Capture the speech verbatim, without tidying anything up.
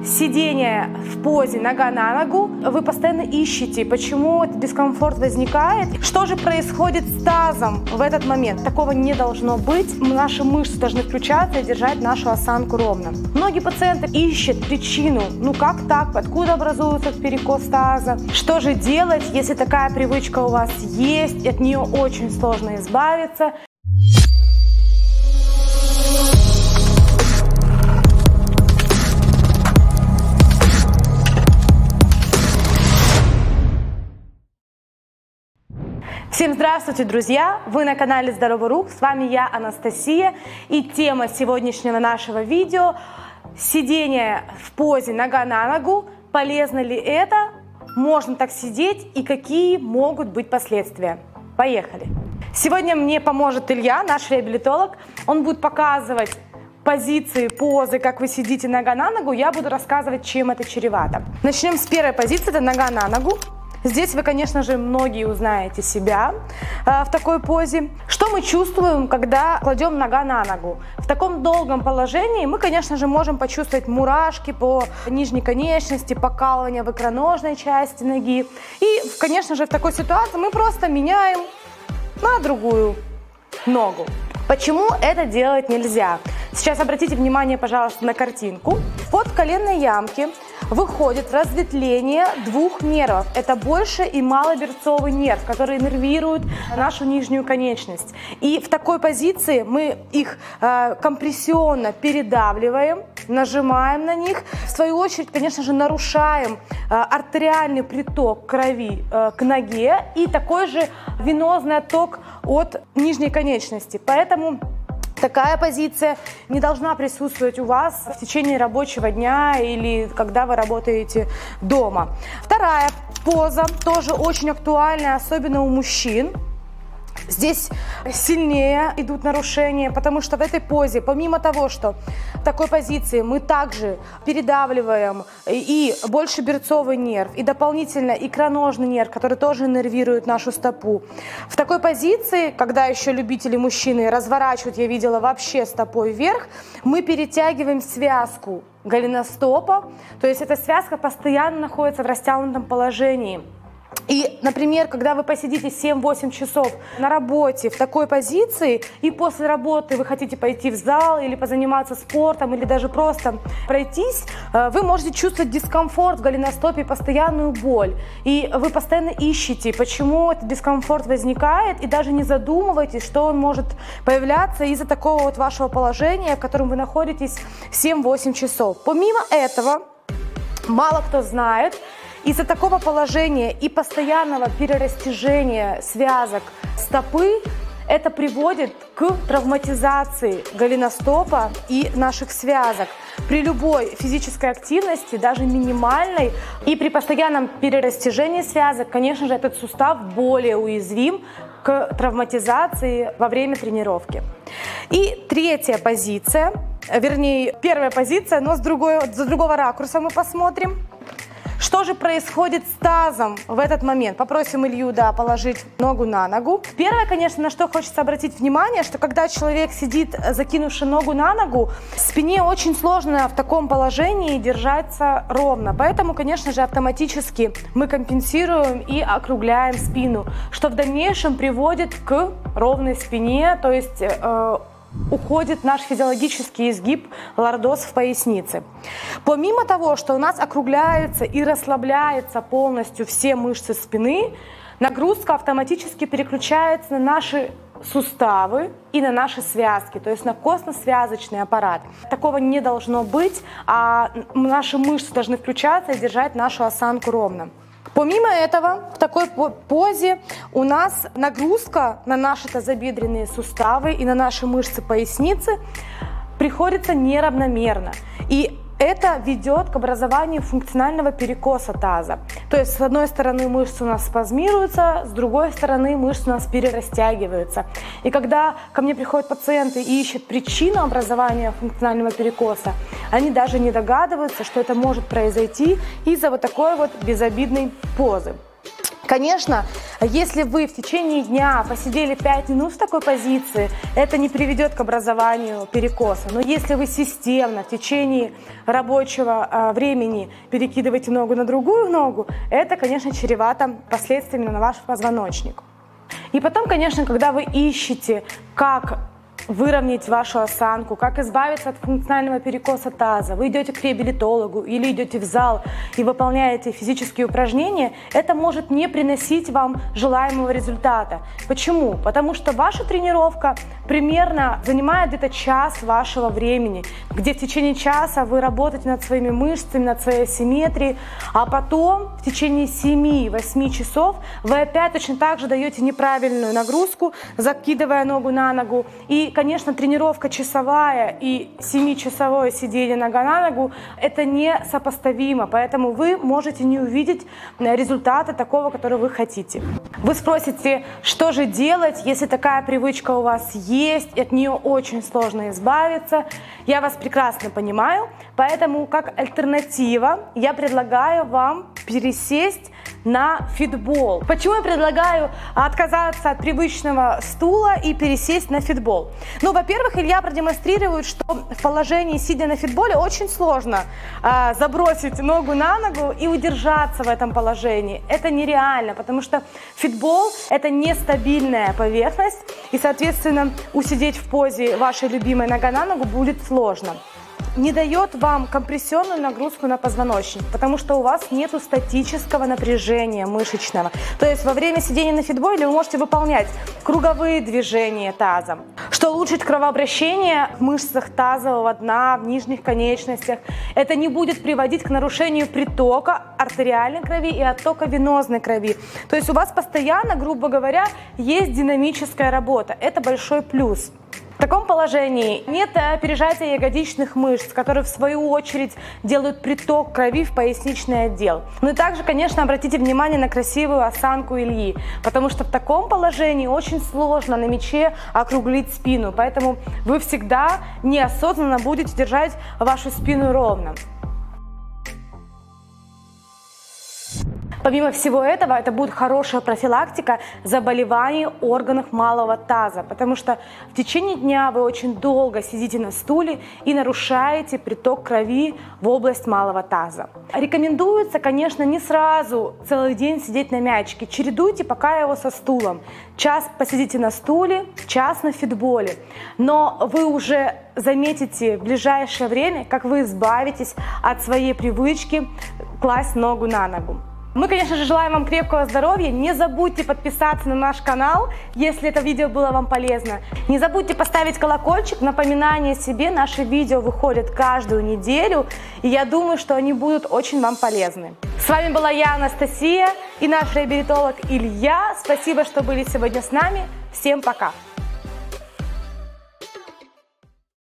сидение в позе нога на ногу, вы постоянно ищете, почему этот дискомфорт возникает, что же происходит с тазом в этот момент. Такого не должно быть. Наши мышцы должны включаться и держать нашу осанку ровно. Многие пациенты ищут причину, ну как так, откуда образуется перекос таза, что же делать, если такая привычка у вас есть, от нее очень сложно избавиться. Всем здравствуйте, друзья! Вы на канале Здоровый Рух, с вами я, Анастасия, и тема сегодняшнего нашего видео – сидение в позе нога на ногу. Полезно ли это? Можно так сидеть и какие могут быть последствия? Поехали! Сегодня мне поможет Илья, наш реабилитолог. Он будет показывать позиции, позы, как вы сидите нога на ногу. Я буду рассказывать, чем это чревато. Начнем с первой позиции, это нога на ногу. Здесь вы, конечно же, многие узнаете себя э, в такой позе. Что мы чувствуем, когда кладем нога на ногу? В таком долгом положении мы, конечно же, можем почувствовать мурашки по нижней конечности, покалывание в икроножной части ноги. И, конечно же, в такой ситуации мы просто меняем на другую ногу. Почему это делать нельзя? Сейчас обратите внимание, пожалуйста, на картинку. Под коленной ямки выходит разветвление двух нервов. Это больший и малоберцовый нерв, который нервирует нашу нижнюю конечность. И в такой позиции мы их э, компрессионно передавливаем, нажимаем на них. В свою очередь, конечно же, нарушаем э, артериальный приток крови э, к ноге и такой же венозный отток от нижней конечности. Поэтому такая позиция не должна присутствовать у вас в течение рабочего дня или когда вы работаете дома. Вторая поза тоже очень актуальная, особенно у мужчин. Здесь сильнее идут нарушения, потому что в этой позе, помимо того, что в такой позиции мы также передавливаем и большеберцовый нерв, и дополнительно икроножный нерв, который тоже нервирует нашу стопу. В такой позиции, когда еще любители мужчины разворачивают, я видела, вообще стопой вверх, мы перетягиваем связку голеностопа, то есть эта связка постоянно находится в растянутом положении. И, например, когда вы посидите семь-восемь часов на работе в такой позиции, и после работы вы хотите пойти в зал или позаниматься спортом, или даже просто пройтись, вы можете чувствовать дискомфорт в голеностопе, постоянную боль. И вы постоянно ищете, почему этот дискомфорт возникает, и даже не задумываетесь, что он может появляться из-за такого вот вашего положения, в котором вы находитесь семь-восемь часов. Помимо этого, мало кто знает, из-за такого положения и постоянного перерастяжения связок стопы это приводит к травматизации голеностопа и наших связок. При любой физической активности, даже минимальной, и при постоянном перерастяжении связок, конечно же, этот сустав более уязвим к травматизации во время тренировки. И третья позиция, вернее, первая позиция, но с, другой, с другого ракурса мы посмотрим. Что же происходит с тазом в этот момент? Попросим Илью, да, положить ногу на ногу. Первое, конечно, на что хочется обратить внимание, что когда человек сидит, закинувши ногу на ногу, спине очень сложно в таком положении держаться ровно. Поэтому, конечно же, автоматически мы компенсируем и округляем спину, что в дальнейшем приводит к ровной спине, то есть э, уходит наш физиологический изгиб лордоз в пояснице. Помимо того, что у нас округляются и расслабляются полностью все мышцы спины, нагрузка автоматически переключается на наши суставы и на наши связки, то есть на костно-связочный аппарат. Такого не должно быть, а наши мышцы должны включаться и держать нашу осанку ровно. Помимо этого, в такой позе у нас нагрузка на наши тазобедренные суставы и на наши мышцы поясницы приходится неравномерно. И это ведет к образованию функционального перекоса таза. То есть с одной стороны мышцы у нас спазмируются, с другой стороны мышцы у нас перерастягиваются. И когда ко мне приходят пациенты и ищут причину образования функционального перекоса, они даже не догадываются, что это может произойти из-за вот такой вот безобидной позы. Конечно, если вы в течение дня посидели пять минут в такой позиции, это не приведет к образованию перекоса. Но если вы системно в течение рабочего времени перекидываете ногу на другую ногу, это, конечно, чревато последствиями на ваш позвоночник. И потом, конечно, когда вы ищете, как выровнять вашу осанку, как избавиться от функционального перекоса таза, вы идете к реабилитологу или идете в зал и выполняете физические упражнения, это может не приносить вам желаемого результата. Почему? Потому что ваша тренировка примерно занимает где-то час вашего времени, где в течение часа вы работаете над своими мышцами, над своей асимметрией, а потом в течение семи-восьми часов вы опять точно так же даете неправильную нагрузку, закидывая ногу на ногу. И, конечно, тренировка часовая и семичасовое сидение нога на ногу – это несопоставимо, поэтому вы можете не увидеть результата такого, который вы хотите. Вы спросите, что же делать, если такая привычка у вас есть, и от нее очень сложно избавиться. Я вас прекрасно понимаю, поэтому как альтернатива я предлагаю вам пересесть на фитбол. Почему я предлагаю отказаться от привычного стула и пересесть на фитбол? Ну, во-первых, Илья продемонстрирует, что в положении, сидя на фитболе, очень сложно э, забросить ногу на ногу и удержаться в этом положении. Это нереально, потому что фитбол – это нестабильная поверхность, и, соответственно, усидеть в позе вашей любимой нога на ногу будет сложно. Не дает вам компрессионную нагрузку на позвоночник, потому что у вас нет статического напряжения мышечного. То есть во время сидения на фитболе вы можете выполнять круговые движения тазом, что улучшит кровообращение в мышцах тазового дна, в нижних конечностях. Это не будет приводить к нарушению притока артериальной крови и оттока венозной крови. То есть у вас постоянно, грубо говоря, есть динамическая работа. Это большой плюс. В таком положении нет пережатия ягодичных мышц, которые в свою очередь делают приток крови в поясничный отдел. Ну и также, конечно, обратите внимание на красивую осанку Ильи, потому что в таком положении очень сложно на мяче округлить спину, поэтому вы всегда неосознанно будете держать вашу спину ровно. Помимо всего этого, это будет хорошая профилактика заболеваний органов малого таза, потому что в течение дня вы очень долго сидите на стуле и нарушаете приток крови в область малого таза. Рекомендуется, конечно, не сразу целый день сидеть на мячике. Чередуйте пока его со стулом. Час посидите на стуле, час на фитболе. Но вы уже заметите в ближайшее время, как вы избавитесь от своей привычки класть ногу на ногу. Мы, конечно же, желаем вам крепкого здоровья. Не забудьте подписаться на наш канал, если это видео было вам полезно. Не забудьте поставить колокольчик, напоминание себе. Наши видео выходят каждую неделю, и я думаю, что они будут очень вам полезны. С вами была я, Анастасия, и наш реабилитолог Илья. Спасибо, что были сегодня с нами. Всем пока!